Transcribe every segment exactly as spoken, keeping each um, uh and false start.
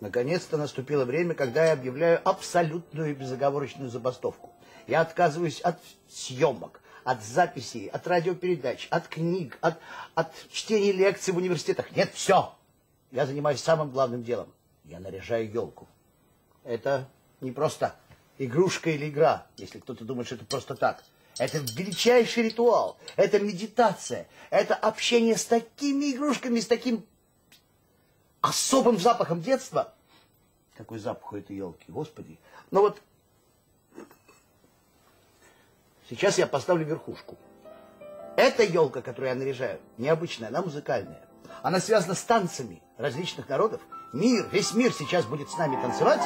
Наконец-то наступило время, когда я объявляю абсолютную и безоговорочную забастовку. Я отказываюсь от съемок, от записей, от радиопередач, от книг, от, от чтения лекций в университетах. Нет, все. Я занимаюсь самым главным делом. Я наряжаю елку. Это не просто игрушка или игра, если кто-то думает, что это просто так. Это величайший ритуал, это медитация, это общение с такими игрушками, с таким особым запахом детства. Какой запах у этой елки, Господи. Ну вот, сейчас я поставлю верхушку. Эта елка, которую я наряжаю, необычная, она музыкальная. Она связана с танцами различных народов. Мир, весь мир сейчас будет с нами танцевать.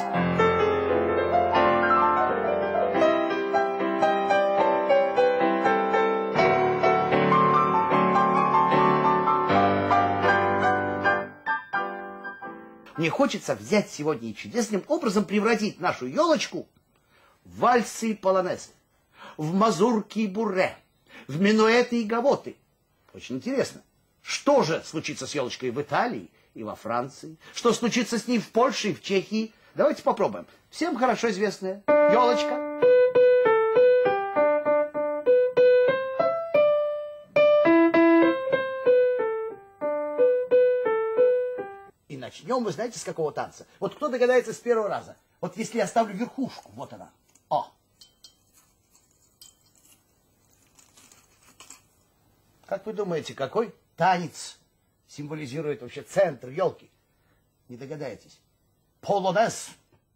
Мне хочется взять сегодня и чудесным образом превратить нашу елочку в вальсы и полонезы, в мазурки и бурре, в минуэты и гавоты. Очень интересно, что же случится с елочкой в Италии и во Франции, что случится с ней в Польше и в Чехии. Давайте попробуем. Всем хорошо известная елочка. Начнем, вы знаете, с какого танца? Вот кто догадается с первого раза? Вот если я ставлю верхушку, вот она. О! Как вы думаете, какой танец символизирует вообще центр елки? Не догадаетесь? Полонез.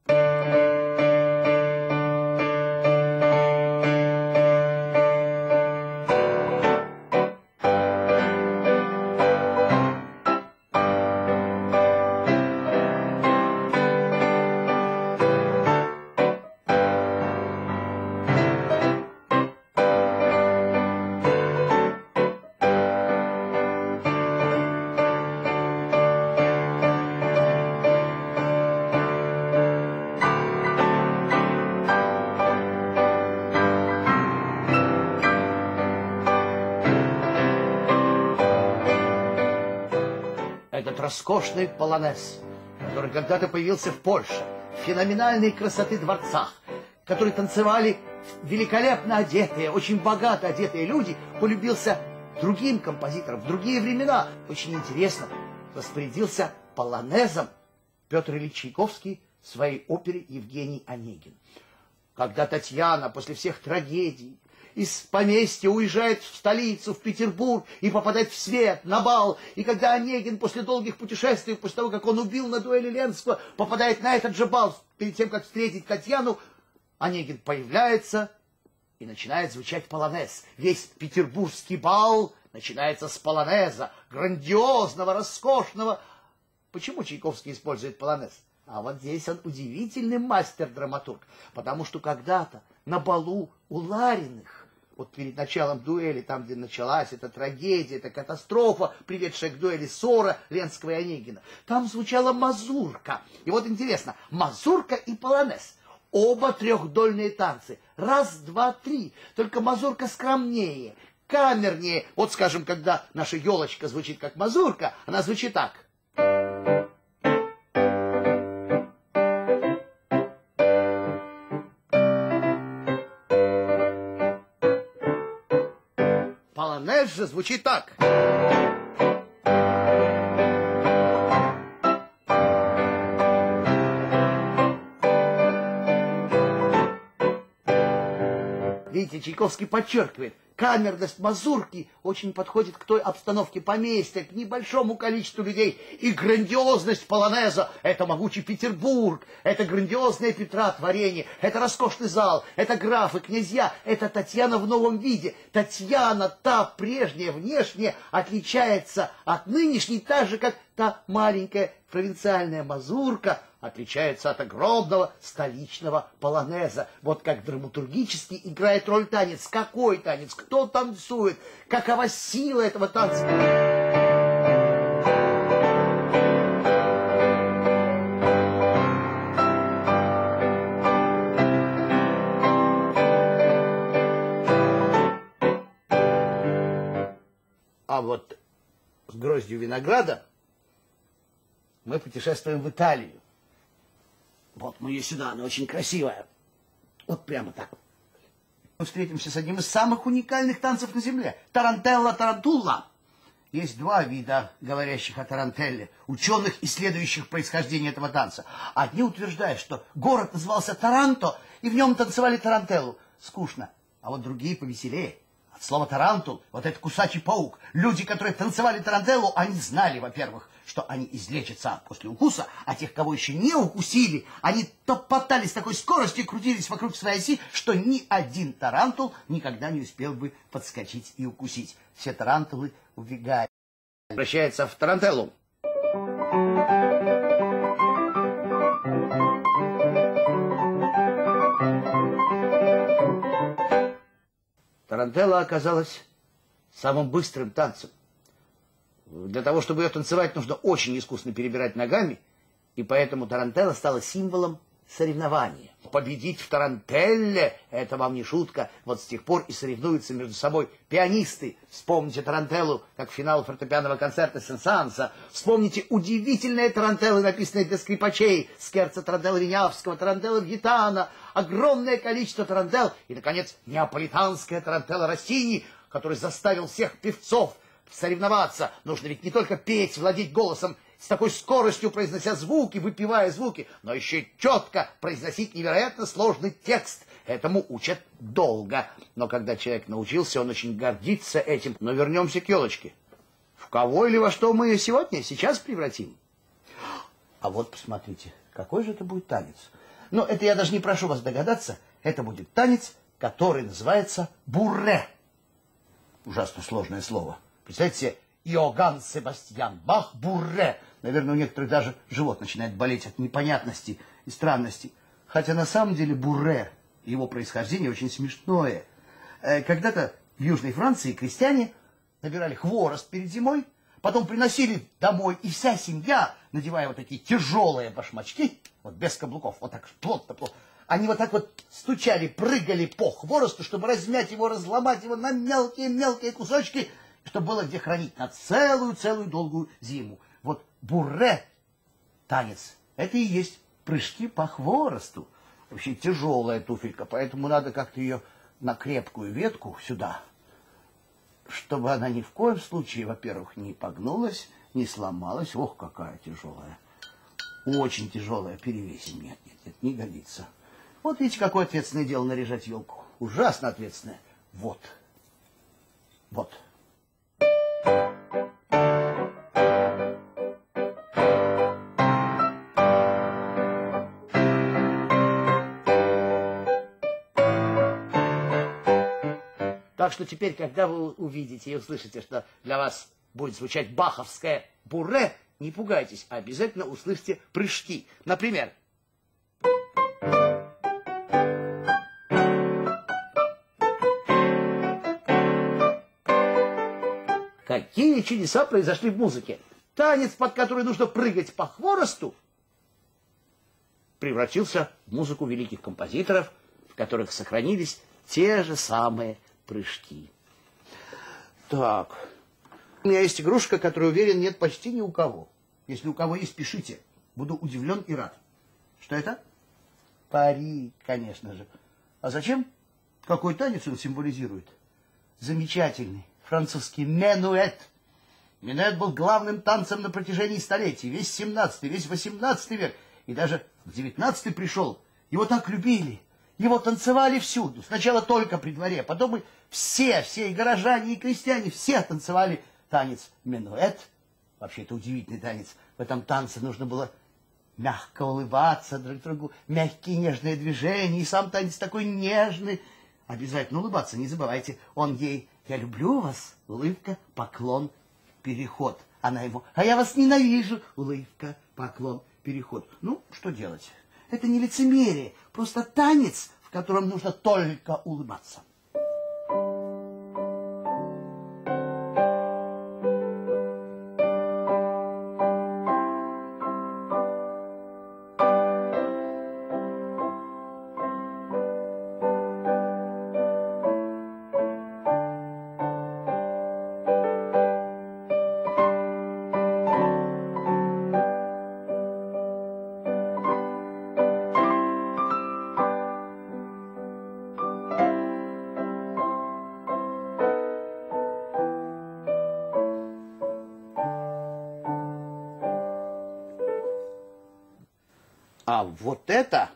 Роскошный полонез, который когда-то появился в Польше, в феноменальной красоты дворцах, который танцевали великолепно одетые, очень богато одетые люди, полюбился другим композиторам в другие времена. Очень интересно, распорядился полонезом Петр Ильич Чайковский в своей опере «Евгений Онегин». Когда Татьяна после всех трагедий из поместья уезжает в столицу, в Петербург, и попадает в свет, на бал. И когда Онегин после долгих путешествий, после того, как он убил на дуэли Ленского, попадает на этот же бал, перед тем, как встретить Татьяну, Онегин появляется, и начинает звучать полонез. Весь петербургский бал начинается с полонеза, грандиозного, роскошного. Почему Чайковский использует полонез? А вот здесь он удивительный мастер-драматург, потому что когда-то на балу у Лариных, вот перед началом дуэли, там, где началась эта трагедия, эта катастрофа, приведшая к дуэли ссора Ленского и Онегина, там звучала мазурка. И вот интересно, мазурка и полонез. Оба трехдольные танцы. Раз, два, три. Только мазурка скромнее, камернее. Вот, скажем, когда наша елочка звучит как мазурка, она звучит так. Полонез же звучит так. Видите, Чайковский подчеркивает, камерность мазурки очень подходит к той обстановке поместья, к небольшому количеству людей. И грандиозность полонеза – это могучий Петербург, это грандиозное Петра творение, это роскошный зал, это графы, князья, это Татьяна в новом виде. Татьяна, та прежняя, внешне, отличается от нынешней, так же, как та маленькая провинциальная мазурка отличается от огромного столичного полонеза. Вот как драматургически играет роль танец. Какой танец? Кто танцует? Какова сила этого танца? А вот с гроздью винограда мы путешествуем в Италию. Вот мы ее сюда, она очень красивая. Вот прямо так. Мы встретимся с одним из самых уникальных танцев на земле. Тарантелла-тарантулла. Есть два вида говорящих о тарантелле, ученых, исследующих происхождение этого танца. Одни утверждают, что город назывался Таранто, и в нем танцевали тарантеллу. Скучно. А вот другие повеселее. От слова тарантул, вот этот кусачий паук. Люди, которые танцевали тарантеллу, они знали, во-первых, что они излечатся после укуса, а тех, кого еще не укусили, они топотали с такой скоростью и крутились вокруг своей оси, что ни один тарантул никогда не успел бы подскочить и укусить. Все тарантулы убегали. Превращается в тарантеллу. Тарантелла оказалась самым быстрым танцем. Для того, чтобы ее танцевать, нужно очень искусно перебирать ногами, и поэтому тарантелла стала символом соревнования. Победить в тарантелле – это вам не шутка. Вот с тех пор и соревнуются между собой пианисты. Вспомните тарантеллу, как финал фортепианного концерта Сен-Санса. Вспомните удивительные тарантеллы, написанные для скрипачей. Скерцо тарантелла Винявского, тарантелла Гитана. Огромное количество тарантелл. И, наконец, неаполитанская тарантелла Россини, который заставил всех певцов соревноваться. Нужно ведь не только петь, владеть голосом, с такой скоростью произнося звуки, выпивая звуки, но еще и четко произносить невероятно сложный текст. Этому учат долго. Но когда человек научился, он очень гордится этим. Но вернемся к елочке. В кого или во что мы ее сегодня, сейчас превратим? А вот посмотрите, какой же это будет танец. Но это я даже не прошу вас догадаться. Это будет танец, который называется бурре. Ужасно сложное слово. Представьте себе, Иоганн Себастьян Бах, бурре. Наверное, у некоторых даже живот начинает болеть от непонятности и странности. Хотя на самом деле бурре, его происхождение очень смешное. Когда-то в Южной Франции крестьяне набирали хворост перед зимой, потом приносили домой, и вся семья, надевая вот такие тяжелые башмачки, вот без каблуков, вот так плотно-плотно, они вот так вот стучали, прыгали по хворосту, чтобы размять его, разломать его на мелкие-мелкие кусочки, чтобы было где хранить на целую-целую долгую зиму. Вот бурре, танец, это и есть прыжки по хворосту. Вообще тяжелая туфелька, поэтому надо как-то ее на крепкую ветку сюда, чтобы она ни в коем случае, во-первых, не погнулась, не сломалась. Ох, какая тяжелая. Очень тяжелая, перевесим. Нет, нет, нет, не годится. Вот видите, какое ответственное дело наряжать елку. Ужасно ответственное. Вот. Вот. Так что теперь, когда вы увидите и услышите, что для вас будет звучать баховское бурре, не пугайтесь, а обязательно услышите прыжки. Например, какие чудеса произошли в музыке. Танец, под который нужно прыгать по хворосту, превратился в музыку великих композиторов, в которых сохранились те же самые прыжки. Так, у меня есть игрушка, которую, уверен, нет почти ни у кого. Если у кого есть, пишите. Буду удивлен и рад. Что это? Пари, конечно же. А зачем? Какой танец он символизирует? Замечательный французский менуэт. Менуэт был главным танцем на протяжении столетий. Весь семнадцатый, весь восемнадцатый век. И даже в девятнадцатый пришел. Его так любили. Его танцевали всюду. Сначала только при дворе, потом и все, все, и горожане, и крестьяне, все танцевали танец менуэт. Вообще, это удивительный танец. В этом танце нужно было мягко улыбаться друг другу, мягкие нежные движения, и сам танец такой нежный. Обязательно улыбаться, не забывайте. Он ей: «Я люблю вас», улыбка, поклон, переход. Она ему: «А я вас ненавижу», улыбка, поклон, переход. Ну, что делать? Это не лицемерие, просто танец, в котором нужно только улыбаться. А вот это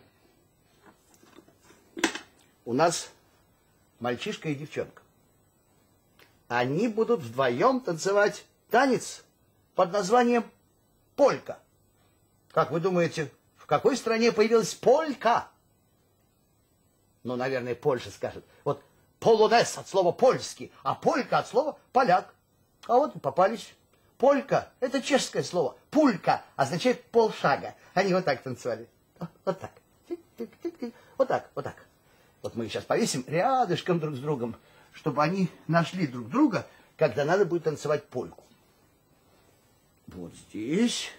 у нас мальчишка и девчонка. Они будут вдвоем танцевать танец под названием полька. Как вы думаете, в какой стране появилась полька? Ну, наверное, Польша скажет. Вот полонез от слова польский, а полька от слова поляк. А вот и попались. Полька – это чешское слово. Пулька означает полшага. Они вот так танцевали. Вот так. Вот так, вот так. Вот мы их сейчас повесим рядышком друг с другом, чтобы они нашли друг друга, когда надо будет танцевать польку. Вот здесь.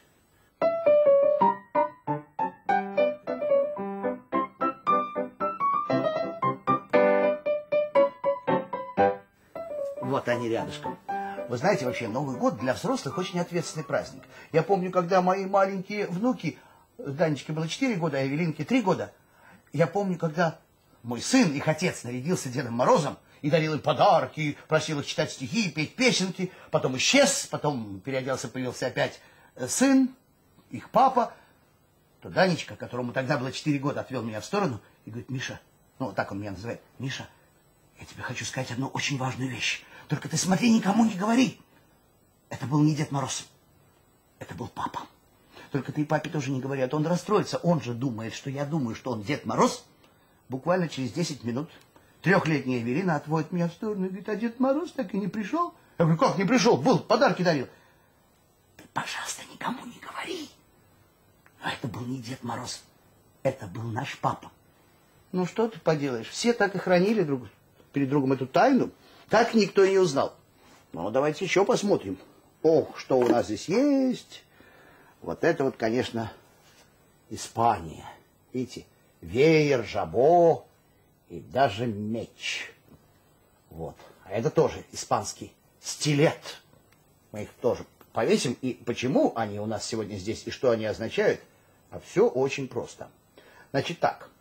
Вот они рядышком. Вы знаете, вообще, Новый год для взрослых очень ответственный праздник. Я помню, когда мои маленькие внуки, Данечке было четыре года, а Эвелинке три года, я помню, когда мой сын, их отец, нарядился Дедом Морозом и дарил им подарки, просил их читать стихи, петь песенки, потом исчез, потом переоделся, появился опять сын, их папа, то Данечка, которому тогда было четыре года, отвел меня в сторону и говорит: Миша, ну вот так он меня называет, Миша, я тебе хочу сказать одну очень важную вещь. Только ты смотри, никому не говори. Это был не Дед Мороз. Это был папа. Только ты папе тоже не говори, а то он расстроится. Он же думает, что я думаю, что он Дед Мороз. Буквально через десять минут трехлетняя Эвелина отводит меня в сторону и говорит: а Дед Мороз так и не пришел. Я говорю: как не пришел? Был, подарки дарил. Ты, пожалуйста, никому не говори. А это был не Дед Мороз. Это был наш папа. Ну что ты поделаешь? Все так и хранили друг перед другом эту тайну. Так никто и не узнал. Ну, давайте еще посмотрим. Ох, что у нас здесь есть. Вот это вот, конечно, Испания. Видите, веер, жабо и даже меч. Вот. А это тоже испанский стилет. Мы их тоже повесим. И почему они у нас сегодня здесь и что они означают? А все очень просто. Значит так.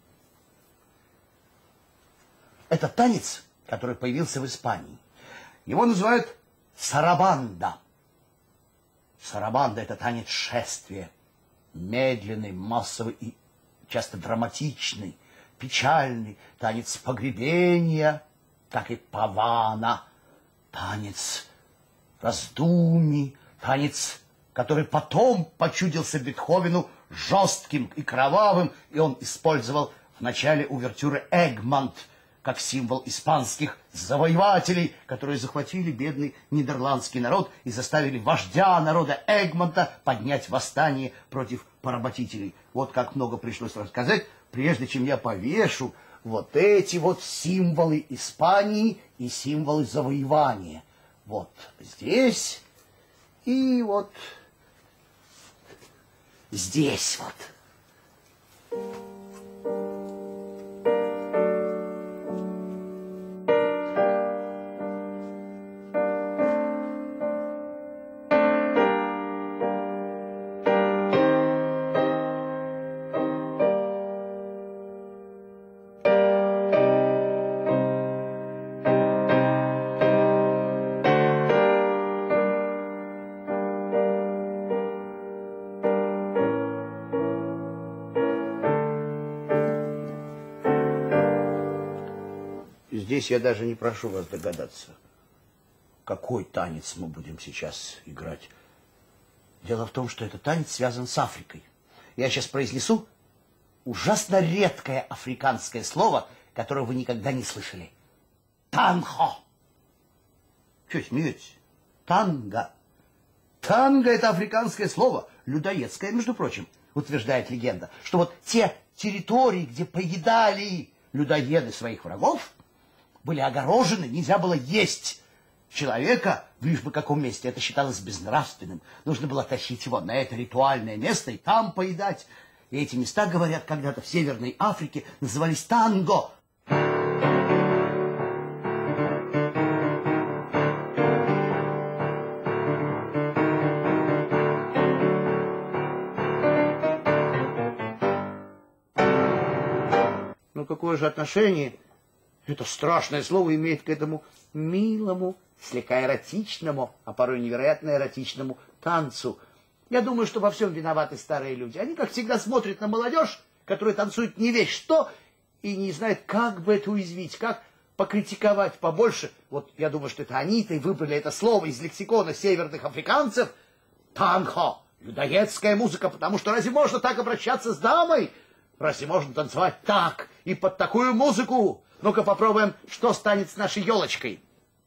Это танец, который появился в Испании. Его называют сарабанда. Сарабанда – это танец шествия. Медленный, массовый и часто драматичный, печальный. Танец погребения, как и павана. Танец раздумий. Танец, который потом почудился Бетховену жестким и кровавым. И он использовал в начале увертюры «Эгмонт», как символ испанских завоевателей, которые захватили бедный нидерландский народ и заставили вождя народа Эгмонта поднять восстание против поработителей. Вот как много пришлось рассказать, прежде чем я повешу вот эти вот символы Испании и символы завоевания. Вот здесь и вот здесь вот. Здесь я даже не прошу вас догадаться, какой танец мы будем сейчас играть. Дело в том, что этот танец связан с Африкой. Я сейчас произнесу ужасно редкое африканское слово, которое вы никогда не слышали. Танго. Что смеетесь? Танго. Танго – это африканское слово, людоедское, между прочим, утверждает легенда, что вот те территории, где поедали людоеды своих врагов, были огорожены, нельзя было есть человека в лишь бы каком месте. Это считалось безнравственным. Нужно было тащить его на это ритуальное место и там поедать. И эти места, говорят, когда-то в Северной Африке назывались танго. Ну какое же отношение это страшное слово имеет к этому милому, слегка эротичному, а порой невероятно эротичному танцу? Я думаю, что во всем виноваты старые люди. Они, как всегда, смотрят на молодежь, которая танцует не весь что, и не знает, как бы это уязвить, как покритиковать побольше. Вот я думаю, что это они-то и выбрали это слово из лексикона северных африканцев. Танго, людоедская музыка, потому что разве можно так обращаться с дамой? Разве можно танцевать так и под такую музыку? Ну-ка попробуем, что станет с нашей елочкой.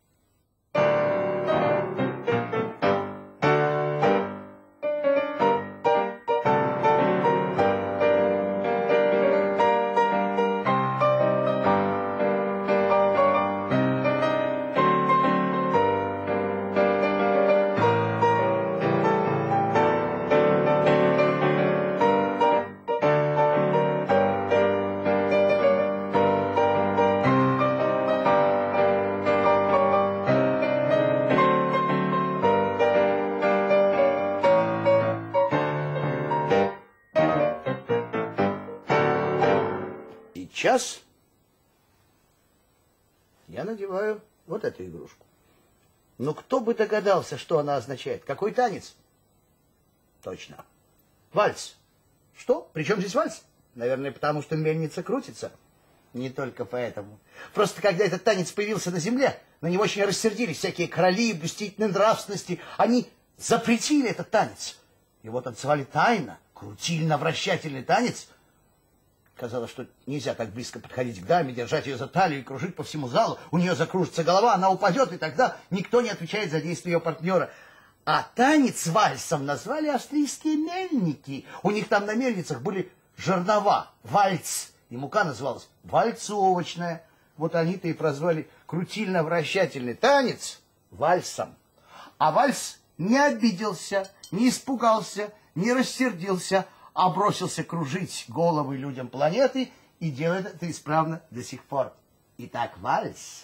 Сейчас я надеваю вот эту игрушку. Но кто бы догадался, что она означает? Какой танец? Точно. Вальс. Что? Причем здесь вальс? Наверное, потому что мельница крутится. Не только поэтому. Просто когда этот танец появился на земле, на него очень рассердились всякие короли, блюстительной нравственности. Они запретили этот танец. Его танцевали тайно. Крутильно-вращательный танец. Казалось, что нельзя так близко подходить к даме, держать ее за талию и кружить по всему залу. У нее закружится голова, она упадет, и тогда никто не отвечает за действия ее партнера. А танец вальсом назвали австрийские мельники. У них там на мельницах были жернова, вальц. И мука называлась вальцовочная. Вот они-то и прозвали крутильно-вращательный танец вальсом. А вальс не обиделся, не испугался, не рассердился, а бросился кружить головы людям планеты и делает это исправно до сих пор. Итак, вальс.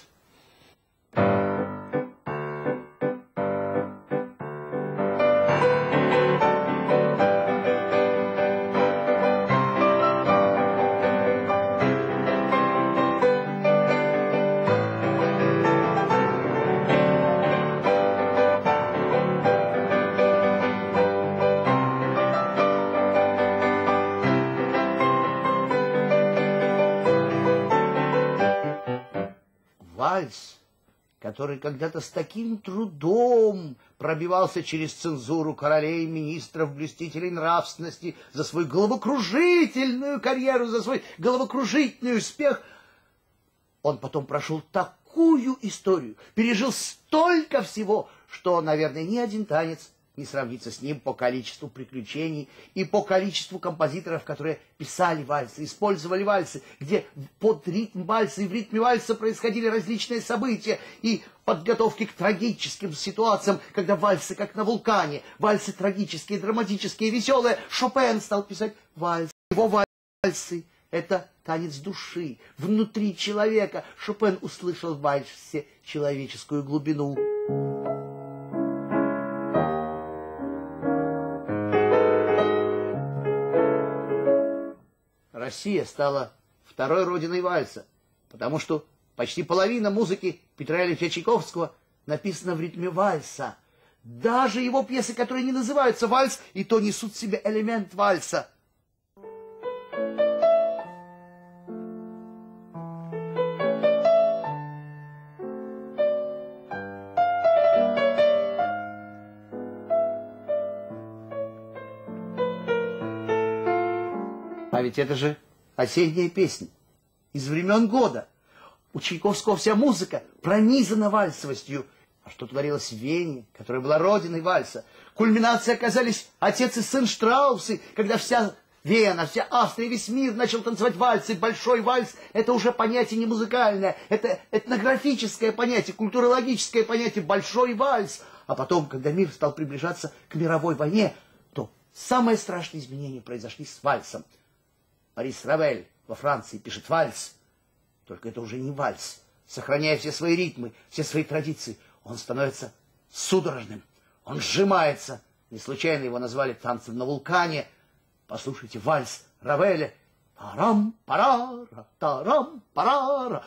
Вальс, который когда-то с таким трудом пробивался через цензуру королей, министров, блюстителей нравственности за свою головокружительную карьеру, за свой головокружительный успех, он потом прошел такую историю, пережил столько всего, что, наверное, ни один танец не сравнится с ним по количеству приключений и по количеству композиторов, которые писали вальсы, использовали вальсы, где под ритм вальса и в ритме вальса происходили различные события и подготовки к трагическим ситуациям, когда вальсы как на вулкане, вальсы трагические, драматические, веселые. Шопен стал писать вальсы. Его вальсы — это танец души, внутри человека. Шопен услышал в вальсе человеческую глубину. Россия стала второй родиной вальса, потому что почти половина музыки Петра Ильича Чайковского написана в ритме вальса. Даже его пьесы, которые не называются вальс, и то несут в себе элемент вальса. А ведь это же осенняя песня из времен года. У Чайковского вся музыка пронизана вальсовостью. А что творилось в Вене, которая была родиной вальса? Кульминацией оказались отец и сын Штраусы, когда вся Вена, вся Австрия, весь мир начал танцевать вальсы. Большой вальс — это уже понятие не музыкальное, это этнографическое понятие, культурологическое понятие, большой вальс. А потом, когда мир стал приближаться к мировой войне, то самые страшные изменения произошли с вальсом. Марис Равель во Франции пишет вальс, только это уже не вальс. Сохраняя все свои ритмы, все свои традиции, он становится судорожным, он сжимается. Не случайно его назвали танцем на вулкане. Послушайте вальс Равеля. Тарам-парара, тарам-парара,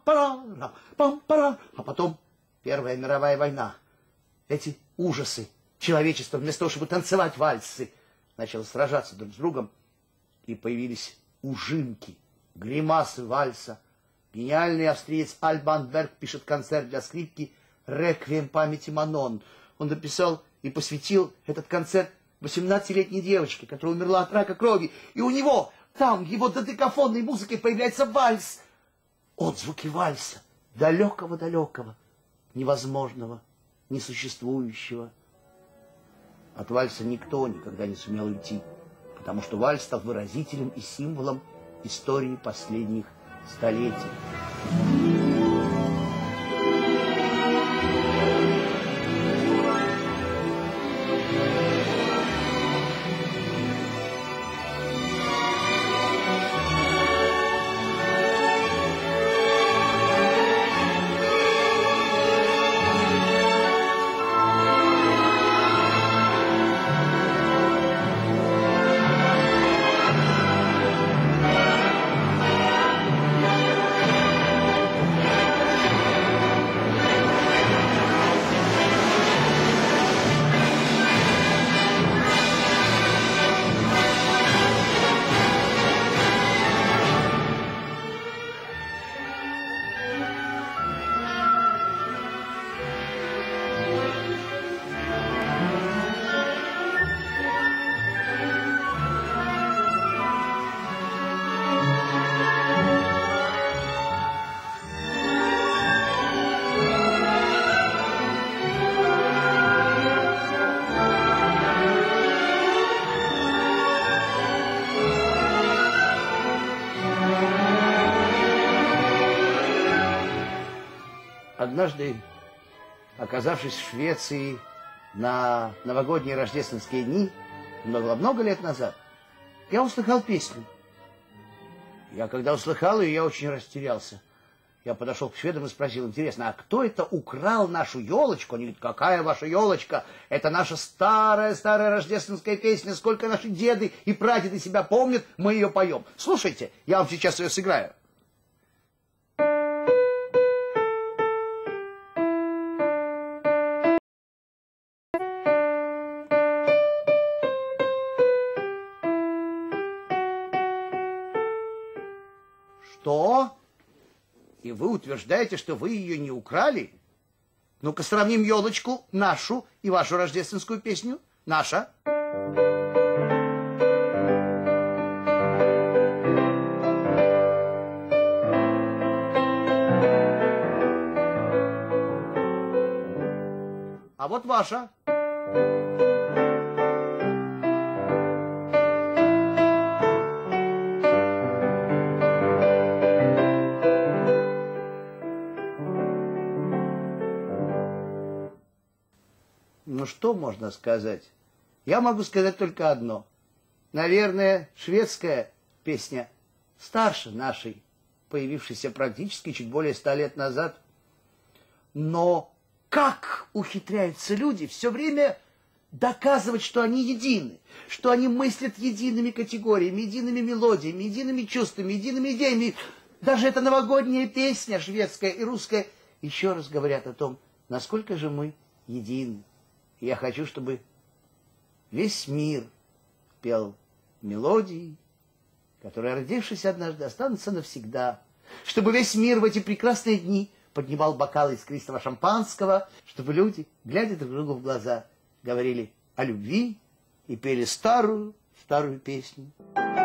пам-парара, пам-парара. А потом Первая мировая война. Эти ужасы Человечество вместо того, чтобы танцевать вальсы, начало сражаться друг с другом, и появились ужимки, гримасы вальса. Гениальный австриец Альбан Берг пишет концерт для скрипки «Реквием памяти Манон». Он написал и посвятил этот концерт восемнадцатилетней девочке, которая умерла от рака крови. И у него там, его додекафонной музыкой появляется вальс. Отзвуки вальса, далекого-далекого, невозможного, несуществующего. От вальса никто никогда не сумел уйти, потому что вальс стал выразителем и символом истории последних столетий. Однажды, оказавшись в Швеции на новогодние рождественские дни, много-много лет назад, я услыхал песню. Я когда услыхал ее, я очень растерялся. Я подошел к шведам и спросил: интересно, а кто это украл нашу елочку? Они говорят: какая ваша елочка? Это наша старая-старая рождественская песня. Сколько наши деды и прадеды себя помнят, мы ее поем. Слушайте, я вам сейчас ее сыграю. Что? И вы утверждаете, что вы ее не украли? Ну-ка сравним елочку нашу и вашу рождественскую песню. Наша. А вот ваша. Ну, что можно сказать? Я могу сказать только одно. Наверное, шведская песня старше нашей, появившейся практически чуть более ста лет назад. Но как ухитряются люди все время доказывать, что они едины, что они мыслят едиными категориями, едиными мелодиями, едиными чувствами, едиными идеями. Даже эта новогодняя песня, шведская и русская, еще раз говорят о том, насколько же мы едины. Я хочу, чтобы весь мир пел мелодии, которые, родившись однажды, останутся навсегда. Чтобы весь мир в эти прекрасные дни поднимал бокалы искристого шампанского, чтобы люди, глядя друг другу в глаза, говорили о любви и пели старую, старую песню.